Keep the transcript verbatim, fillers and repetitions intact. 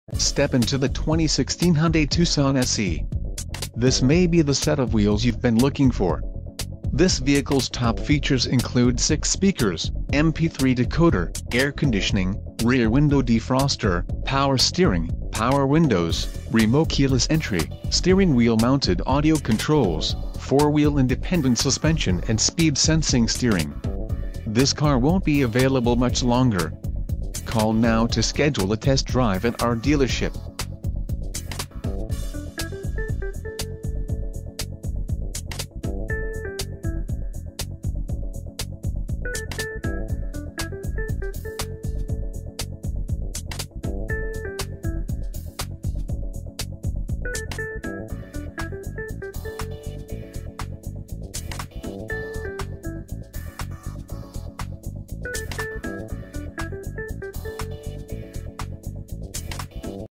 Step into the twenty sixteen Hyundai Tucson S E. This may be the set of wheels you've been looking for. This vehicle's top features include six speakers, M P three decoder, air conditioning, rear window defroster, power steering, power windows, remote keyless entry, steering wheel mounted audio controls, four-wheel independent suspension and speed sensing steering. This car won't be available much longer. Call now to schedule a test drive at our dealership.